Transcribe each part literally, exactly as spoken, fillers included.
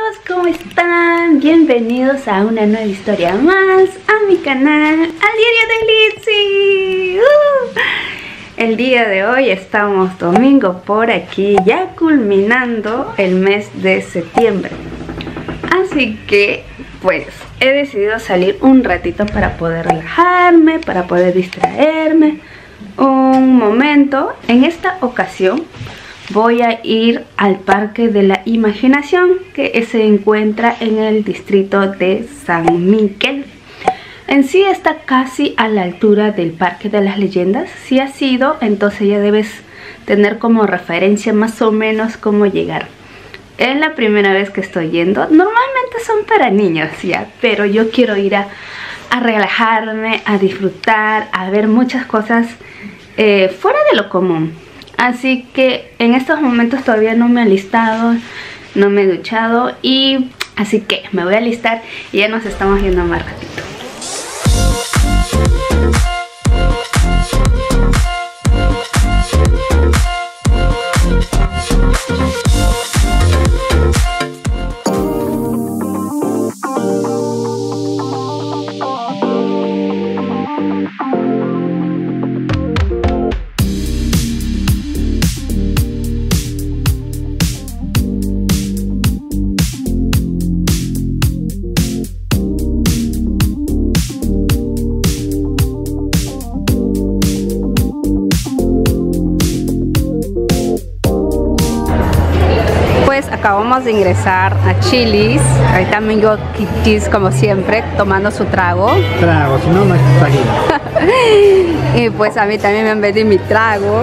amigos, ¿cómo están? Bienvenidos a una nueva historia más a mi canal, al Diario de Litzy. uh. El día de hoy estamos domingo por aquí, ya culminando el mes de septiembre. Así que pues he decidido salir un ratito para poder relajarme, para poder distraerme un momento. En esta ocasión voy a ir al Parque de la Imaginación, que se encuentra en el distrito de San Miguel. En sí está casi a la altura del Parque de las Leyendas. Si has ido, entonces ya debes tener como referencia más o menos cómo llegar. Es la primera vez que estoy yendo. Normalmente son para niños ya, pero yo quiero ir a, a relajarme, a disfrutar, a ver muchas cosas eh, fuera de lo común. Así que en estos momentos todavía no me he alistado, no me he duchado, y así que me voy a alistar y ya nos estamos yendo más ratito. Acabamos de ingresar a Chili's. Ahí también yo, Kichis, como siempre, tomando su trago. Trago, si no, no es traguito. Y pues a mí también me han vendido mi trago.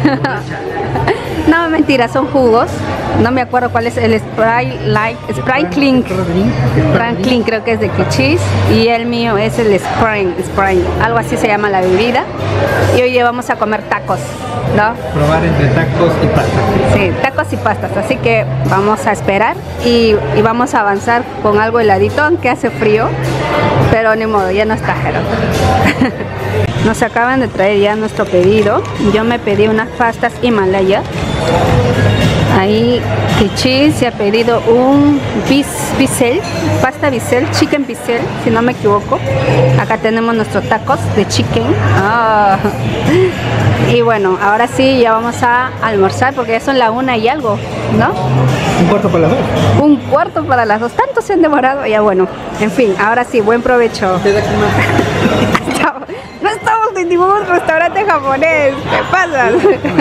No, mentira, son jugos. No me acuerdo cuál es el Sprite Light, Sprite Clean. Sprite Clean creo que es de Kichis. Y el mío es el Sprite, Sprite, algo así se llama la bebida. Y hoy vamos a comer tacos, ¿no? Probar entre tacos y pastas. Sí, tacos y pastas, así que vamos a esperar y, y vamos a avanzar con algo heladito, aunque hace frío, pero ni modo, ya nos trajeron. Nos acaban de traer ya nuestro pedido. Yo me pedí unas pastas Himalaya. Ahí Kichis se ha pedido un bis, bisel, pasta bisel, chicken bisel, si no me equivoco. Acá tenemos nuestros tacos de chicken. Oh. Y bueno, ahora sí ya vamos a almorzar porque ya son la una y algo, ¿no? Un cuarto para las dos. Un cuarto para las dos. Tanto se han demorado. Ya bueno, en fin, ahora sí, buen provecho. No estamos en ningún restaurante japonés. ¿Qué pasa?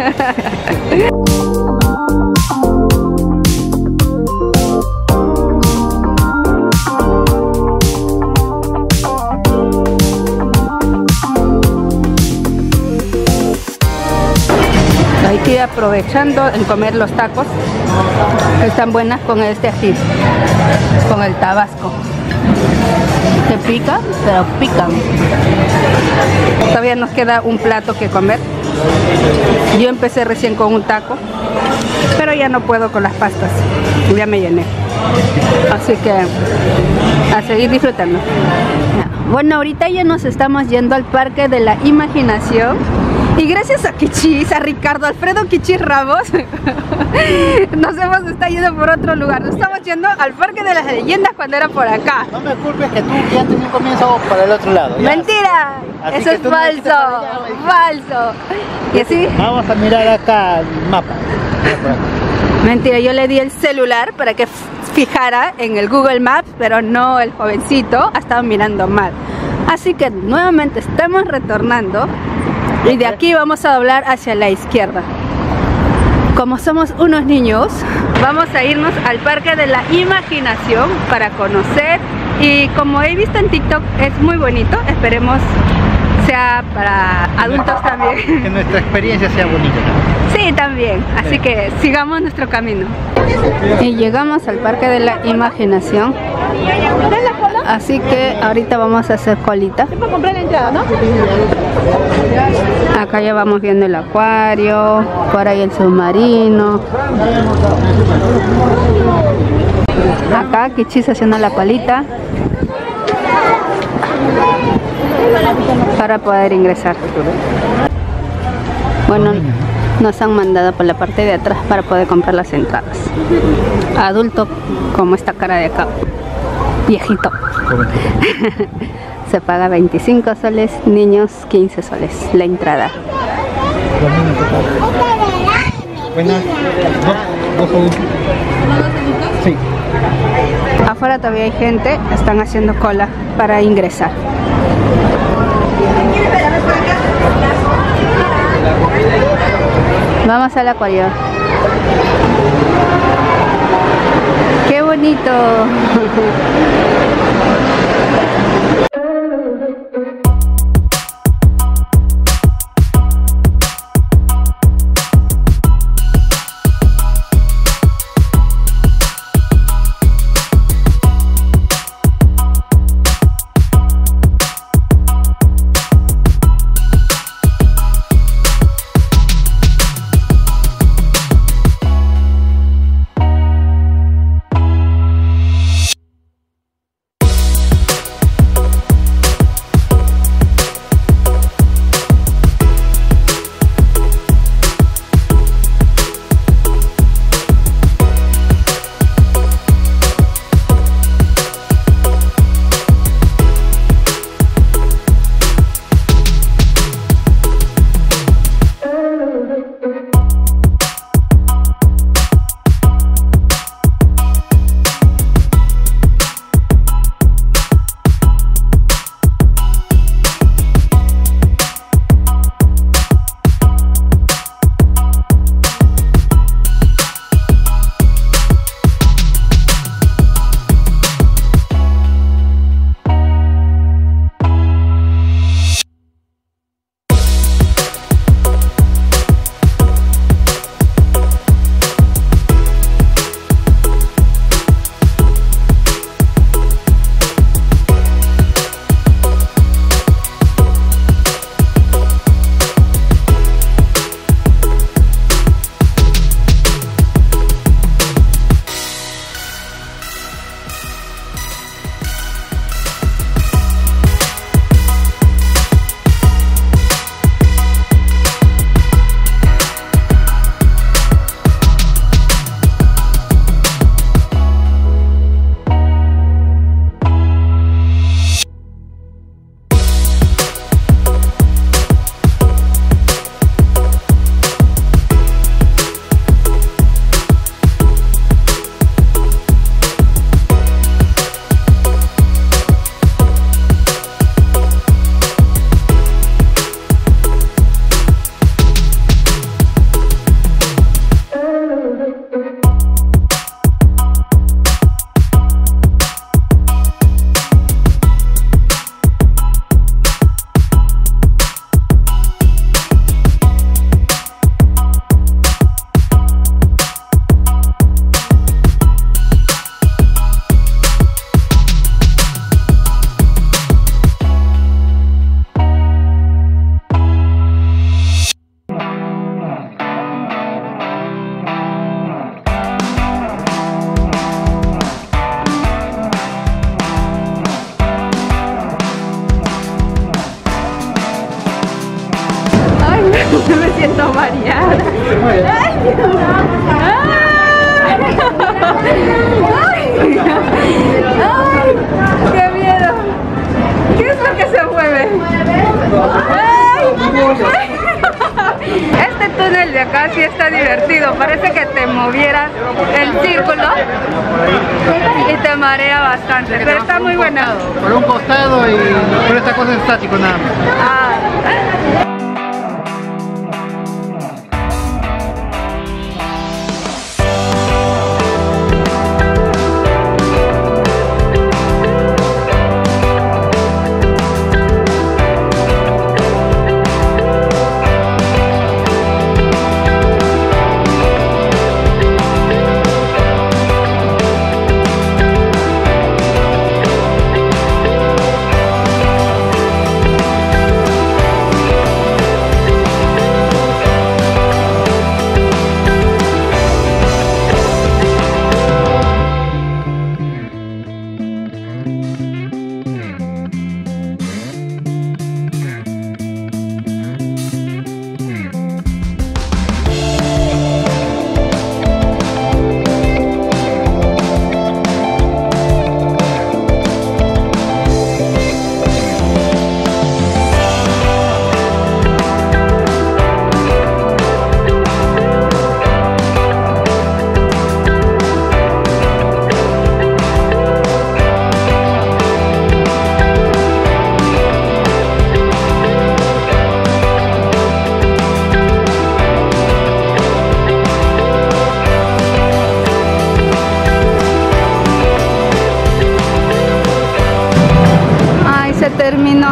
Hay que ir aprovechando en comer los tacos, que están buenas con este ají, con el tabasco. Que pica, pero pican. Todavía nos queda un plato que comer. Yo empecé recién con un taco, pero ya no puedo con las pastas, ya me llené. Así que a seguir disfrutando. Bueno, ahorita ya nos estamos yendo al Parque de la Imaginación. Y gracias a Kichis, a Ricardo Alfredo Kichis Ramos, nos hemos estado yendo por otro lugar. Nos estamos yendo al Parque de las Leyendas cuando era por acá. No me culpes que tú ya tenías un comienzo para el otro lado. ¿Ya? ¡Mentira! Así Eso es falso, allá, falso. Y así... Vamos a mirar acá el mapa. Mentira, yo le di el celular para que fijara en el Google Maps, pero no, el jovencito ha estado mirando mal. Así que nuevamente estamos retornando. Y de aquí vamos a doblar hacia la izquierda. Como somos unos niños, vamos a irnos al Parque de la Imaginación para conocer. Y como he visto en TikTok, es muy bonito. Esperemos sea para adultos también. Que nuestra experiencia sea bonita. Sí, también. Así que sigamos nuestro camino. Y llegamos al Parque de la Imaginación. Así que ahorita vamos a hacer colita. para comprar la entrada, ¿no? Acá ya vamos viendo el acuario, por ahí el submarino. Acá Kichis haciendo la colita para poder ingresar. Bueno, nos han mandado por la parte de atrás para poder comprar las entradas. Adulto, como esta cara de acá, viejito, se paga veinticinco soles, niños quince soles la entrada. Buenas, dos adultos. Sí. Afuera todavía hay gente, están haciendo cola para ingresar. Vamos al acuario. ¡Qué bonito! Me siento mareada. Ay, Dios. Ay, ay, qué miedo. ¿Qué es lo que se mueve? Ay, este túnel de acá sí está divertido. Parece que te movieras el círculo y te marea bastante. Pero está muy buena. Por un costado y por esta cosa es estático nada más. Ah.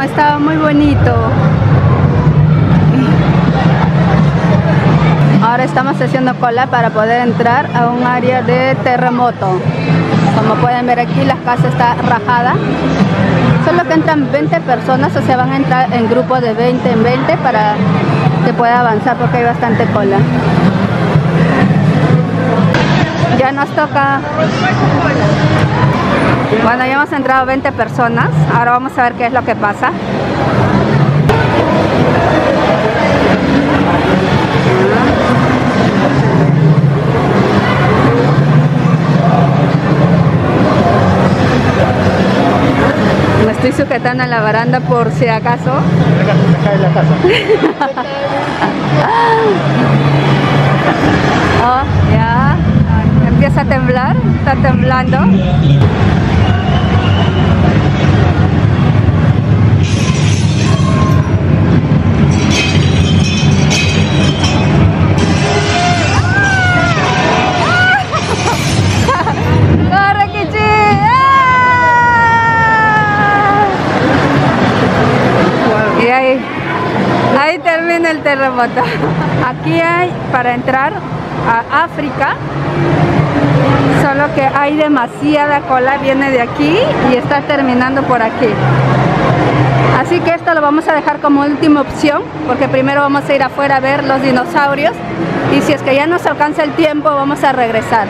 estaba muy bonito. Ahora estamos haciendo cola para poder entrar a un área de terremoto. Como pueden ver aquí, la casa está rajada. Solo que entran veinte personas, o sea, van a entrar en grupos de veinte en veinte para que pueda avanzar porque hay bastante cola. Ya nos toca. Bueno, ya hemos entrado veinte personas. Ahora vamos a ver qué es lo que pasa. Me estoy sujetando en la baranda por si acaso. Oh, ya. Empieza a temblar. Está temblando. Ahí termina el terremoto. Aquí hay para entrar a África, solo que hay demasiada cola, viene de aquí y está terminando por aquí. Así que esto lo vamos a dejar como última opción, porque primero vamos a ir afuera a ver los dinosaurios y si es que ya nos alcanza el tiempo vamos a regresar.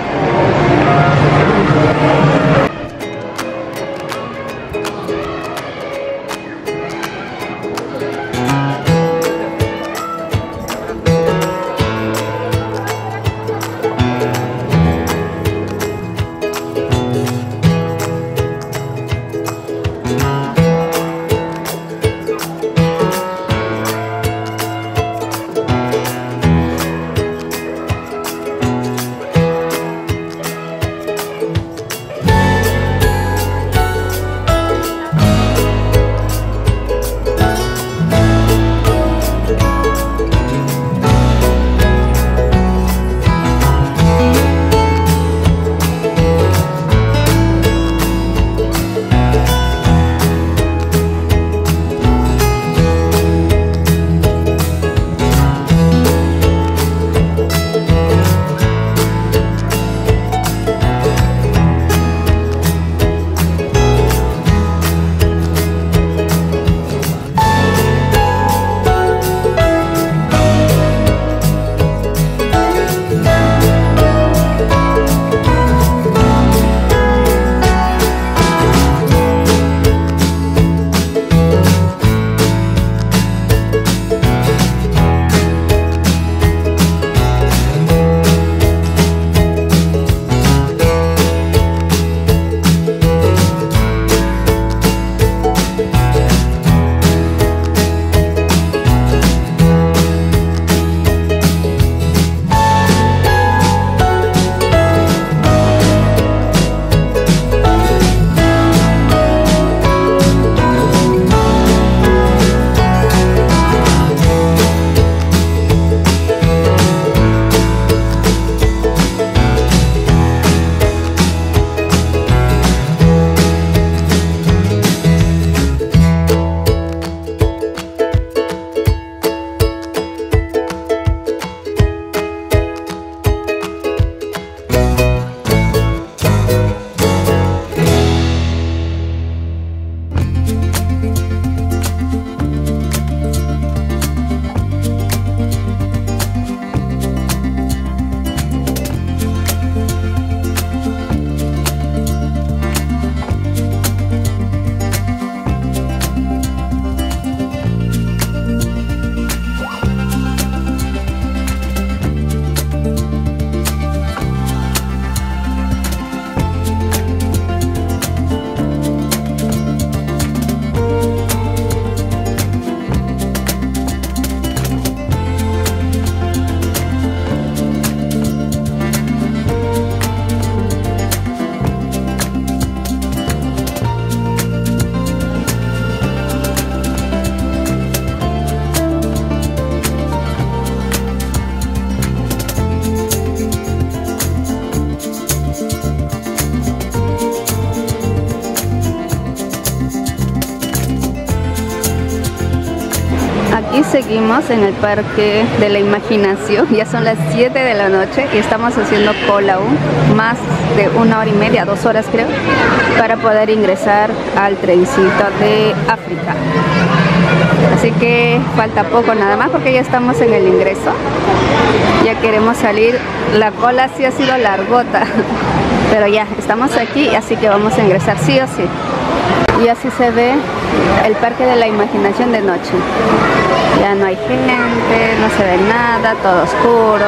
seguimos en el Parque de la Imaginación. Ya son las siete de la noche y estamos haciendo cola aún, más de una hora y media, dos horas creo, para poder ingresar al trencito de África. Así que falta poco nada más porque ya estamos en el ingreso. Ya queremos salir. La cola sí ha sido largota, pero ya estamos aquí, así que vamos a ingresar sí o sí. Y así se ve el Parque de la Imaginación de noche. Ya no hay gente, no se ve nada, todo oscuro.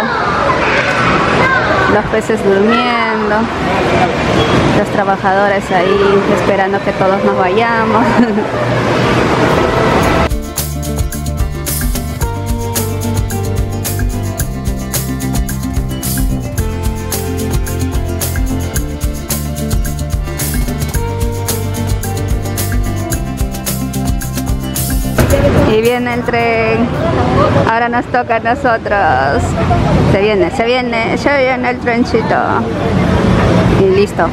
Los peces durmiendo, los trabajadores ahí esperando que todos nos vayamos. Y viene el tren, ahora nos toca a nosotros. Se viene, se viene, se viene el trencito. Y listo.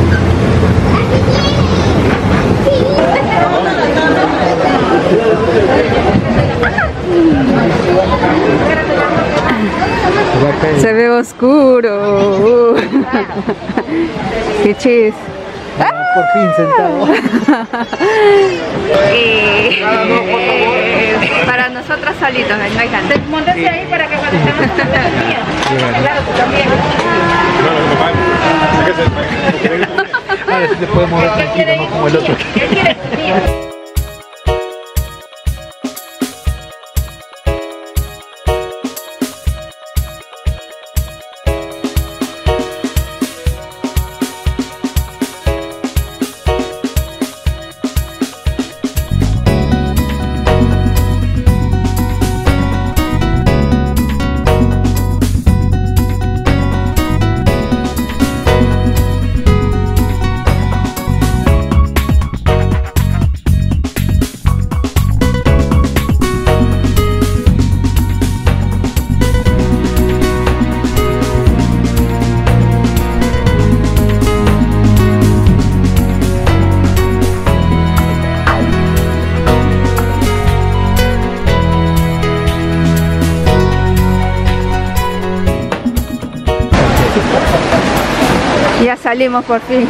Se ve oscuro. Qué chis. Por fin sentado. Y eh, para nosotros solitos, no hay tanto. Móntese ahí para que cuando estemos con la mía. Claro, tú también. A ver si te puedes mover tranquilo, no como el otro. Él quiere su mía. Ya salimos por fin.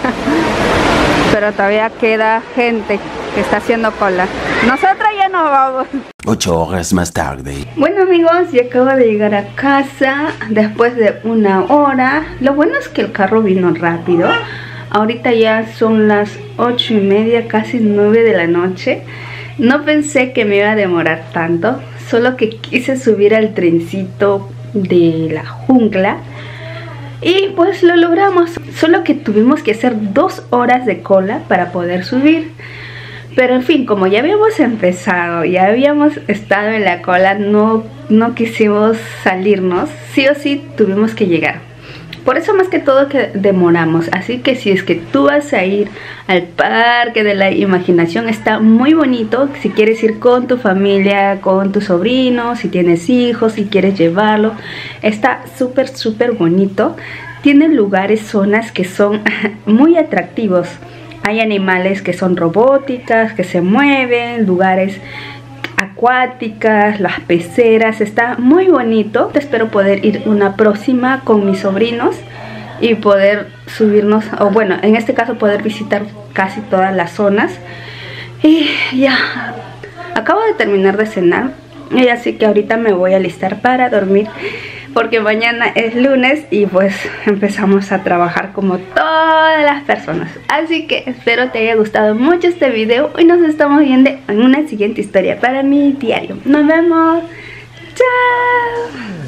Pero todavía queda gente que está haciendo cola. Nosotros ya nos vamos. Ocho horas más tarde. Bueno amigos, ya acabo de llegar a casa después de una hora. Lo bueno es que el carro vino rápido. Ahorita ya son las ocho y media, casi nueve de la noche. No pensé que me iba a demorar tanto, solo que quise subir al trencito de la jungla. Y pues lo logramos, solo que tuvimos que hacer dos horas de cola para poder subir. Pero en fin, como ya habíamos empezado, ya habíamos estado en la cola, no, no quisimos salirnos, sí o sí tuvimos que llegar. Por eso más que todo que demoramos. Así que si es que tú vas a ir al Parque de la Imaginación, está muy bonito. Si quieres ir con tu familia, con tus sobrinos, si tienes hijos, si quieres llevarlo, está súper súper bonito. Tiene lugares, zonas que son muy atractivos. Hay animales que son robóticas, que se mueven, lugares acuáticas, las peceras, está muy bonito. Espero poder ir una próxima con mis sobrinos y poder subirnos, o bueno, en este caso poder visitar casi todas las zonas. Y ya, acabo de terminar de cenar y así que ahorita me voy a alistar para dormir, porque mañana es lunes y pues empezamos a trabajar como todas las personas. Así que espero te haya gustado mucho este video y nos estamos viendo en una siguiente historia para mi diario. Nos vemos. Chao.